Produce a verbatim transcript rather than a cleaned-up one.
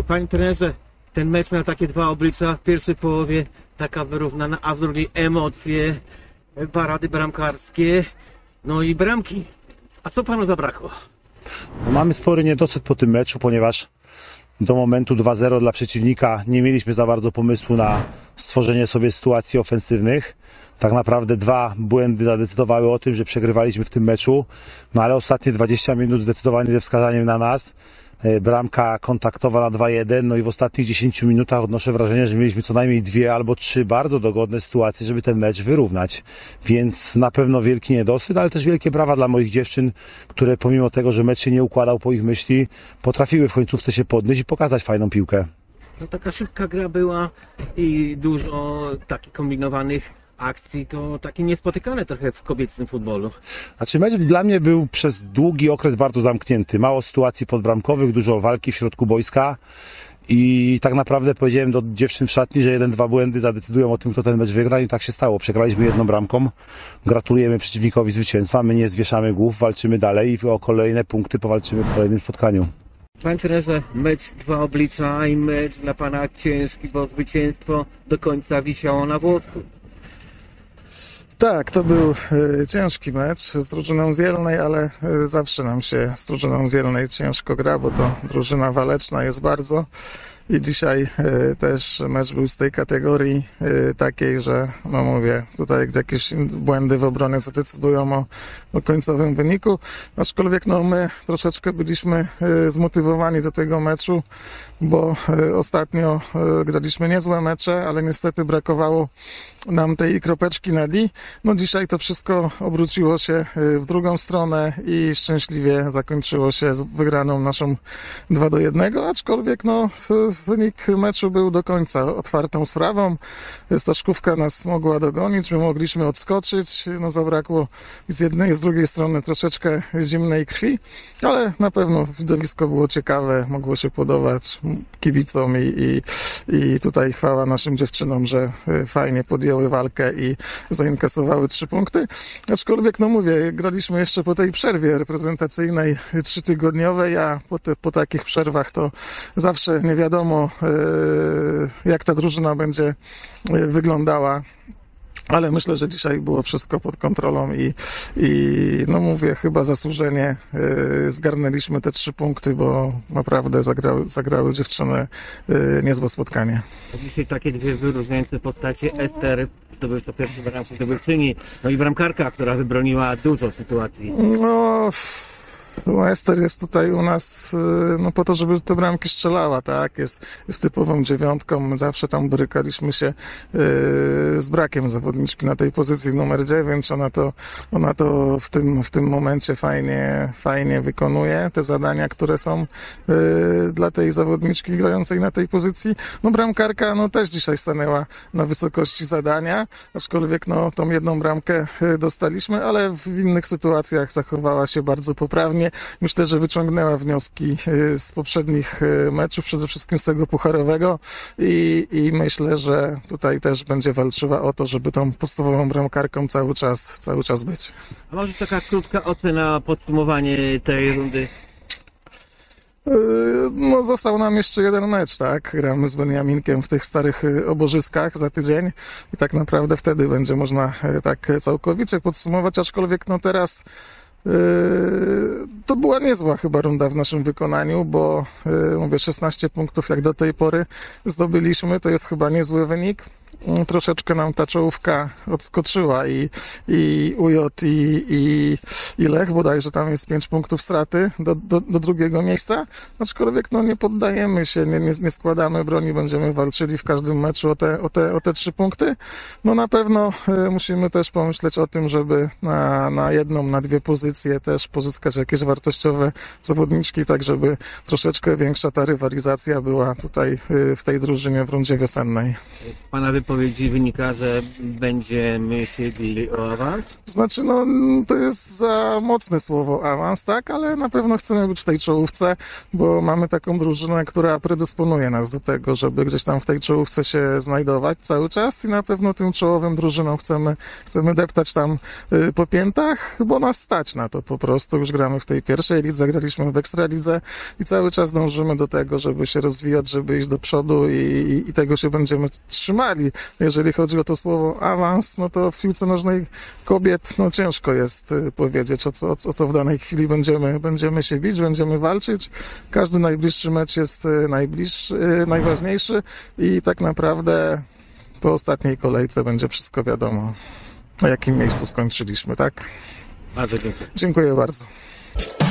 Panie trenerze, ten mecz miał takie dwa oblicza. W pierwszej połowie taka wyrównana, a w drugiej emocje, parady bramkarskie, no i bramki. A co panu zabrakło? Mamy spory niedosyt po tym meczu, ponieważ do momentu dwa zero dla przeciwnika nie mieliśmy za bardzo pomysłu na stworzenie sobie sytuacji ofensywnych. Tak naprawdę dwa błędy zadecydowały o tym, że przegrywaliśmy w tym meczu, no ale ostatnie dwadzieścia minut zdecydowanie ze wskazaniem na nas. Bramka kontaktowa na dwa jeden, no i w ostatnich dziesięciu minutach odnoszę wrażenie, że mieliśmy co najmniej dwie albo trzy bardzo dogodne sytuacje, żeby ten mecz wyrównać. Więc na pewno wielki niedosyt, ale też wielkie brawa dla moich dziewczyn, które pomimo tego, że mecz się nie układał po ich myśli, potrafiły w końcówce się podnieść i pokazać fajną piłkę. No taka szybka gra była i dużo takich kombinowanych akcji, to takie niespotykane trochę w kobiecym futbolu. Znaczy mecz dla mnie był przez długi okres bardzo zamknięty. Mało sytuacji podbramkowych, dużo walki w środku boiska i tak naprawdę powiedziałem do dziewczyn w szatni, że jeden, dwa błędy zadecydują o tym, kto ten mecz wygra i tak się stało. Przegraliśmy jedną bramką. Gratulujemy przeciwnikowi zwycięstwa. My nie zwieszamy głów, walczymy dalej i o kolejne punkty powalczymy w kolejnym spotkaniu. Panie trenerze, mecz dwa oblicza i mecz dla pana ciężki, bo zwycięstwo do końca wisiało na włosku. Tak, to był y, ciężki mecz z drużyną z Jelnej, ale y, zawsze nam się z drużyną z Jelnej ciężko gra, bo to drużyna waleczna jest bardzo. I dzisiaj y, też mecz był z tej kategorii y, takiej, że no mówię, tutaj jakieś błędy w obronie zadecydują o, o końcowym wyniku. Aczkolwiek no my troszeczkę byliśmy y, zmotywowani do tego meczu, bo y, ostatnio y, graliśmy niezłe mecze, ale niestety brakowało nam tej kropeczki na D. No dzisiaj to wszystko obróciło się w drugą stronę i szczęśliwie zakończyło się z wygraną naszą dwa do jednego, aczkolwiek no wynik meczu był do końca otwartą sprawą. Staszkówka nas mogła dogonić, my mogliśmy odskoczyć, no zabrakło z jednej i z drugiej strony troszeczkę zimnej krwi, ale na pewno widowisko było ciekawe, mogło się podobać kibicom i, i, i tutaj chwała naszym dziewczynom, że fajnie podjęły walkę i zainkasowały trzy punkty. Aczkolwiek, no mówię, graliśmy jeszcze po tej przerwie reprezentacyjnej trzytygodniowej, a po, te, po takich przerwach to zawsze nie wiadomo, jak ta drużyna będzie wyglądała. Ale myślę, że dzisiaj było wszystko pod kontrolą i, i no mówię, chyba zasłużenie y, zgarnęliśmy te trzy punkty, bo naprawdę zagrały, zagrały dziewczyny y, niezłe spotkanie. Dzisiaj takie dwie wyróżniające postacie, Ester, zdobywca pierwszej bramki, zdobywczyni, no i bramkarka, która wybroniła dużo sytuacji. No... Ester jest tutaj u nas no, po to, żeby te bramki strzelała, tak? Jest, jest typową dziewiątką. My zawsze tam borykaliśmy się yy, z brakiem zawodniczki na tej pozycji numer dziewięć. Ona to, ona to w tym, w tym momencie fajnie, fajnie wykonuje te zadania, które są yy, dla tej zawodniczki grającej na tej pozycji. No bramkarka no, też dzisiaj stanęła na wysokości zadania, aczkolwiek no, tą jedną bramkę dostaliśmy, ale w innych sytuacjach zachowała się bardzo poprawnie. Myślę, że wyciągnęła wnioski z poprzednich meczów, przede wszystkim z tego pucharowego i, i myślę, że tutaj też będzie walczyła o to, żeby tą podstawową bramkarką cały czas, cały czas być. A może taka krótka ocena, podsumowanie tej rundy? No, został nam jeszcze jeden mecz, tak? Gramy z Beniaminkiem w tych starych obozyskach za tydzień i tak naprawdę wtedy będzie można tak całkowicie podsumować, aczkolwiek no teraz to była niezła chyba runda w naszym wykonaniu, bo mówię, szesnaście punktów jak do tej pory zdobyliśmy, to jest chyba niezły wynik. Troszeczkę nam ta czołówka odskoczyła i, i U J i, i, i Lech, bodajże tam jest pięć punktów straty do, do, do drugiego miejsca, aczkolwiek no nie poddajemy się, nie, nie, nie składamy broni, będziemy walczyli w każdym meczu o te, o te, o te trzy punkty. No na pewno y, musimy też pomyśleć o tym, żeby na, na jedną, na dwie pozycje też pozyskać jakieś wartościowe zawodniczki, tak żeby troszeczkę większa ta rywalizacja była tutaj y, w tej drużynie w rundzie wiosennej. Pana wypowiedzi wynika, że będziemy się bili o awans? Znaczy, no, to jest za mocne słowo awans, tak, ale na pewno chcemy być w tej czołówce, bo mamy taką drużynę, która predysponuje nas do tego, żeby gdzieś tam w tej czołówce się znajdować cały czas i na pewno tym czołowym drużynom chcemy, chcemy deptać tam y, po piętach, bo nas stać na to po prostu. Już gramy w tej pierwszej lidze, graliśmy w Ekstralidze i cały czas dążymy do tego, żeby się rozwijać, żeby iść do przodu i, i, i tego się będziemy trzymali. Jeżeli chodzi o to słowo awans, no to w piłce nożnej kobiet, no ciężko jest y, powiedzieć, o co, o, co- o co w danej chwili będziemy, będziemy się bić, będziemy walczyć. Każdy najbliższy mecz jest y, najbliższy, y, najważniejszy i tak naprawdę po ostatniej kolejce będzie wszystko wiadomo, na jakim miejscu skończyliśmy, tak? Bardzo dziękuję. Dziękuję bardzo.